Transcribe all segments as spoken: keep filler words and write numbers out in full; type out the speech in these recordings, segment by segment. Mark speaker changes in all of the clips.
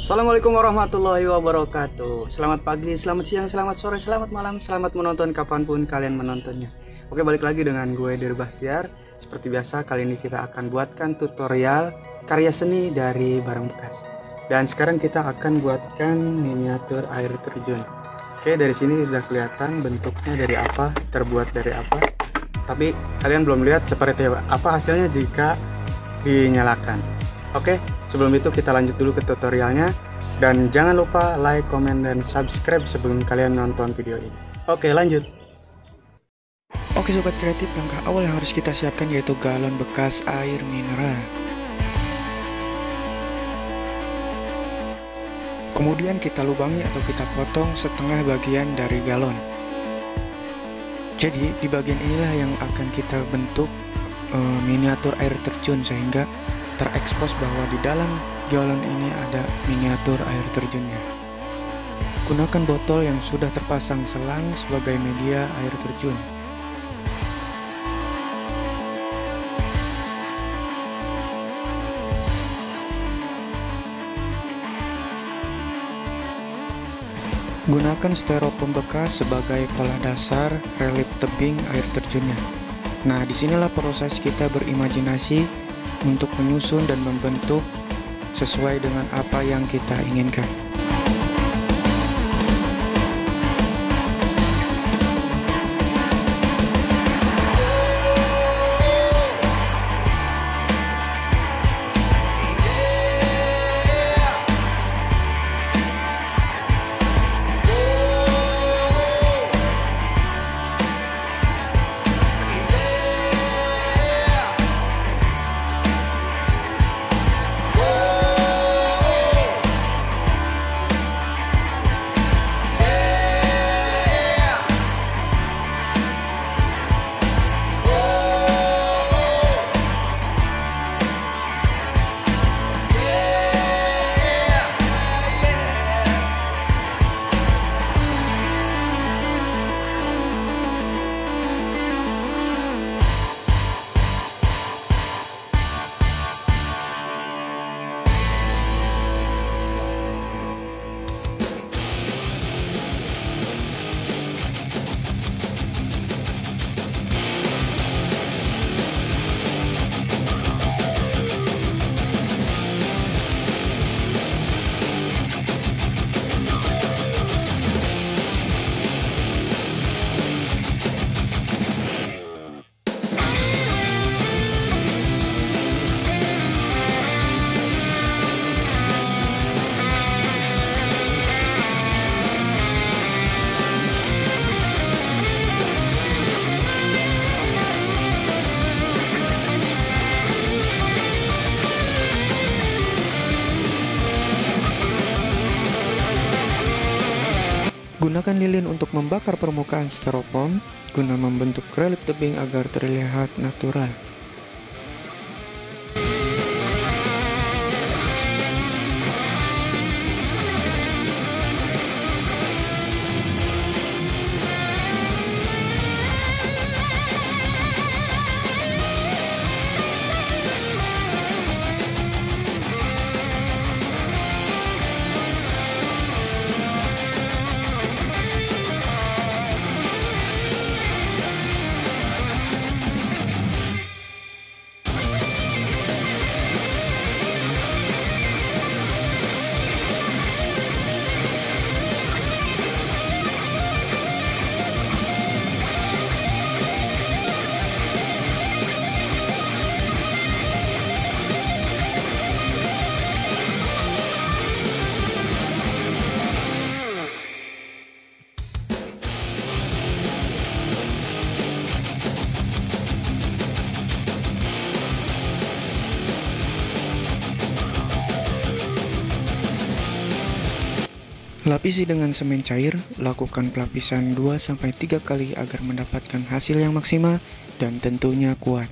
Speaker 1: Assalamualaikum warahmatullahi wabarakatuh. Selamat pagi, selamat siang, selamat sore, selamat malam, selamat menonton kapanpun kalian menontonnya. Oke, balik lagi dengan gue Dir Bahtiar. Seperti biasa, kali ini kita akan buatkan tutorial karya seni dari barang bekas. Dan sekarang kita akan buatkan miniatur air terjun. Oke, dari sini sudah kelihatan bentuknya dari apa, terbuat dari apa. Tapi kalian belum lihat seperti apa hasilnya jika dinyalakan. Oke, sebelum itu kita lanjut dulu ke tutorialnya. Dan jangan lupa like, comment, dan subscribe sebelum kalian nonton video ini. Oke, lanjut.
Speaker 2: Oke sobat kreatif, langkah awal yang harus kita siapkan yaitu galon bekas air mineral. Kemudian kita lubangi atau kita potong setengah bagian dari galon. Jadi di bagian inilah yang akan kita bentuk e, miniatur air terjun, sehingga terekspos bahwa di dalam galon ini ada miniatur air terjunnya. Gunakan botol yang sudah terpasang selang sebagai media air terjun. Gunakan styrofoam bekas sebagai pola dasar relief tebing air terjunnya. Nah, disinilah proses kita berimajinasi untuk menyusun dan membentuk sesuai dengan apa yang kita inginkan. Gunakan lilin untuk membakar permukaan styrofoam guna membentuk relief tebing agar terlihat natural. Lapisi dengan semen cair, lakukan pelapisan dua sampai tiga kali agar mendapatkan hasil yang maksimal dan tentunya kuat.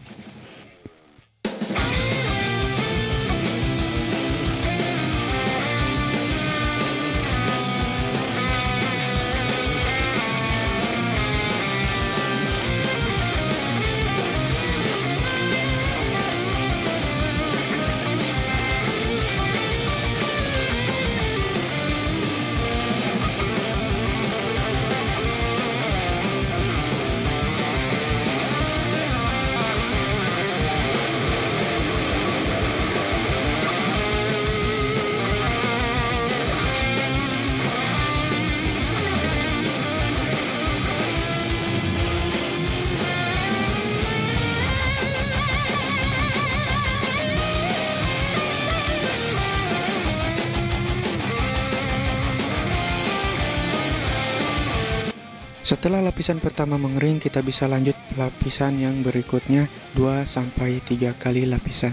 Speaker 2: Setelah lapisan pertama mengering, kita bisa lanjut lapisan yang berikutnya dua sampai tiga kali lapisan.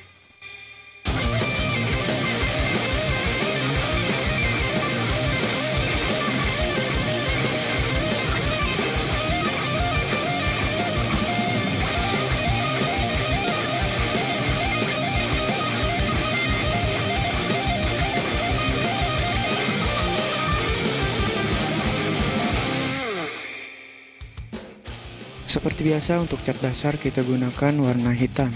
Speaker 2: Seperti biasa, untuk cat dasar kita gunakan warna hitam.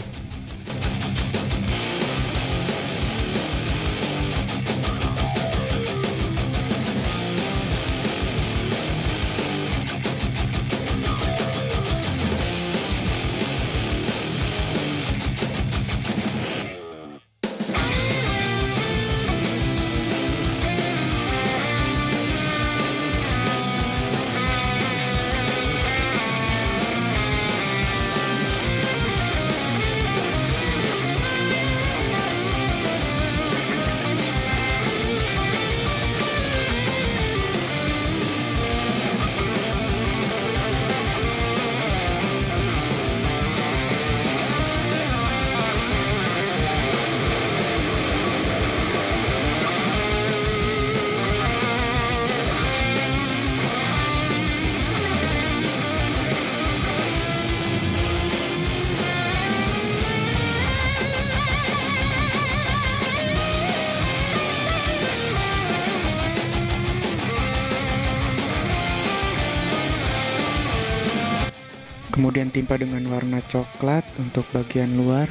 Speaker 2: Kemudian timpa dengan warna coklat untuk bagian luar.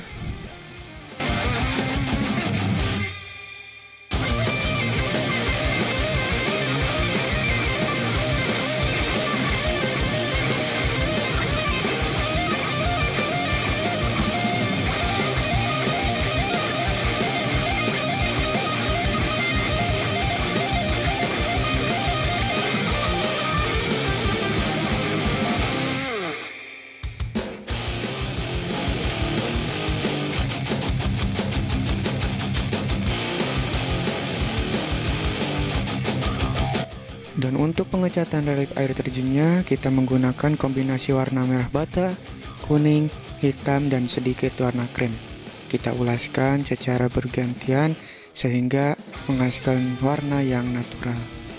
Speaker 2: Dan untuk pengecatan relief air terjunnya, kita menggunakan kombinasi warna merah bata, kuning, hitam, dan sedikit warna krem. Kita ulaskan secara bergantian sehingga menghasilkan warna yang natural.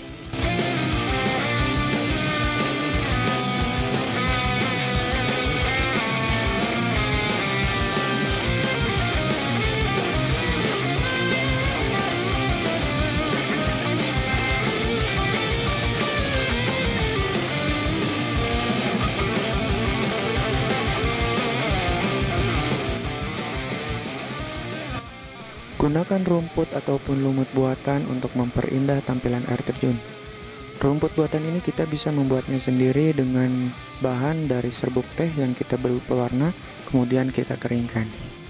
Speaker 2: Gunakan rumput ataupun lumut buatan untuk memperindah tampilan air terjun. Rumput buatan ini kita bisa membuatnya sendiri dengan bahan dari serbuk teh yang kita beri pewarna, kemudian kita keringkan.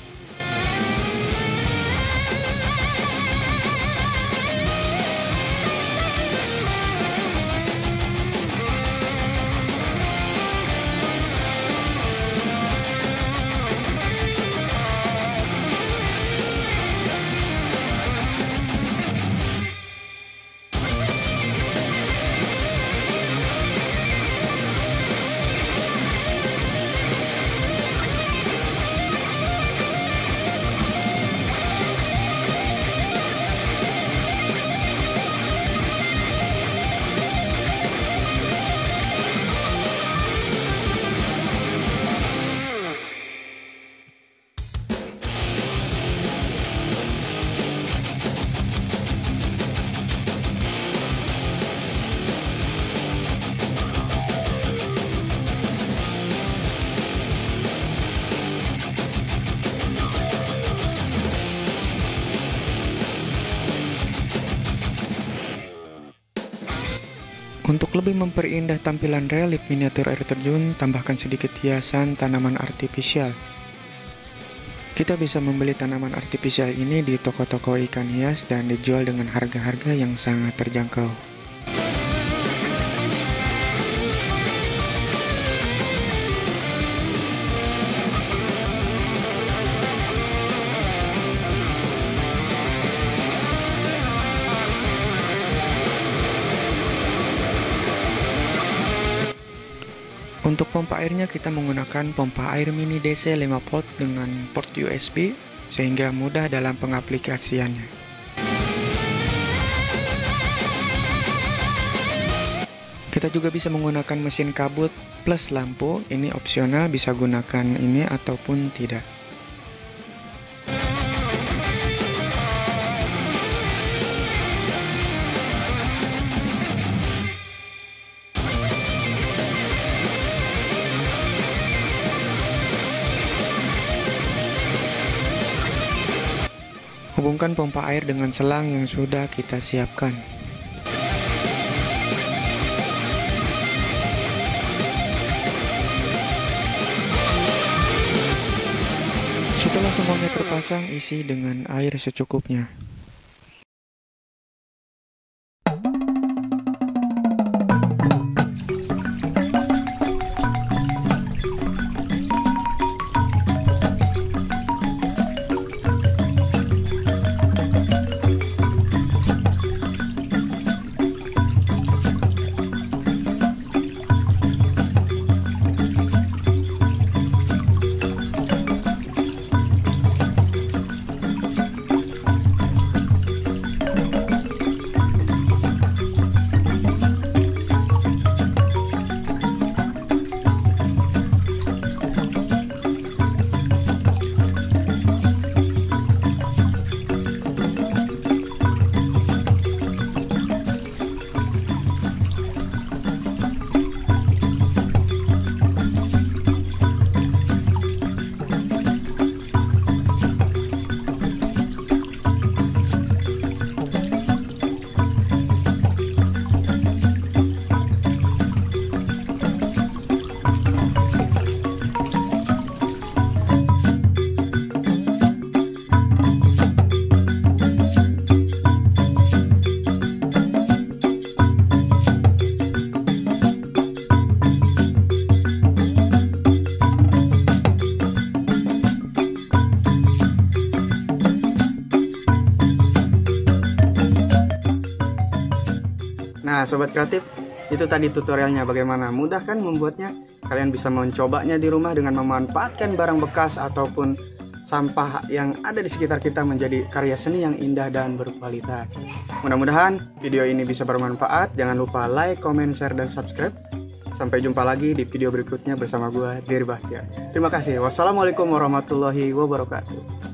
Speaker 2: Untuk lebih memperindah tampilan relief miniatur air terjun, tambahkan sedikit hiasan tanaman artifisial. Kita bisa membeli tanaman artifisial ini di toko-toko ikan hias dan dijual dengan harga-harga yang sangat terjangkau. Untuk pompa airnya kita menggunakan pompa air mini D C lima volt dengan port U S B sehingga mudah dalam pengaplikasiannya. Kita juga bisa menggunakan mesin kabut plus lampu, ini opsional, bisa gunakan ini ataupun tidak. Hubungkan pompa air dengan selang yang sudah kita siapkan. Setelah semuanya terpasang, isi dengan air secukupnya.
Speaker 1: Nah Sobat Kreatif, itu tadi tutorialnya bagaimana mudah kan membuatnya. Kalian bisa mencobanya di rumah dengan memanfaatkan barang bekas ataupun sampah yang ada di sekitar kita menjadi karya seni yang indah dan berkualitas. Mudah-mudahan video ini bisa bermanfaat. Jangan lupa like, comment, share, dan subscribe. Sampai jumpa lagi di video berikutnya bersama gue, Dery Bahtiar. Terima kasih. Wassalamualaikum warahmatullahi wabarakatuh.